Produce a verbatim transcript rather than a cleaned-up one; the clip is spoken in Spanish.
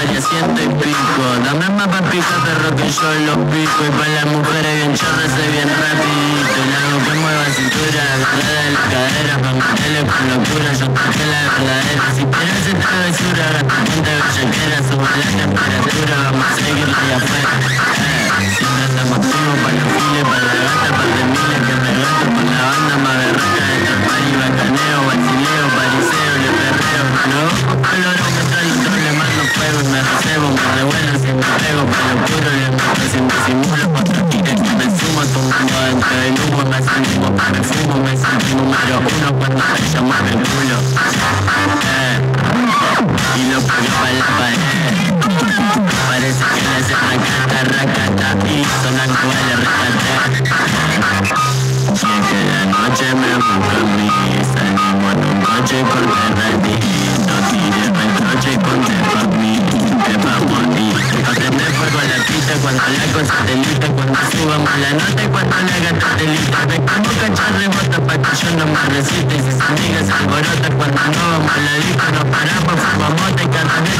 varias ciento y pico. Dame más pa' picar, perro, que yo lo pico. Y pa' las mujeres bien chorras, soy bien rapidito. Le hago que mueva cintura, agarrada de la cadera, pa' meterle con locura, yo toqué la verdadera. Si quieres esta travesura, gasta cuenta bellaquera, suba la temperatura, vamos a seguirla allá afuera. Eh, siempre estamos activos pa' los files, pa' la gata, pa' de miles que me gasto con la banda más berraca de este party, bacaneo, vacileo, pariseo, le perreo. Luego con el oro me traigo, le mando fuego y me recebo, me revuelo si me pego, pero puro le meto sin disimulo, otro tigre que me sumo, tomando dentro del humo, me sentimos, me fumo, me sentí número uno cuando me llamo el culo. Eh, y lo pegué pa' la pared, parece que le hace racata, racata, y sonan cuales rescate. Y es que la noche me busca a mí, salimos en un coche con terratito, tiré el coche con tepa mí, tepa morir. Aprende fuego a la pista cuando la cosa te lista, cuando subamos la nota y cuando la gata te lista. Me como cachar rebota pa' que yo no me resista, y si se amigas se alborota cuando no vamos a la disco, nos paramos, fumamos, te cantamos.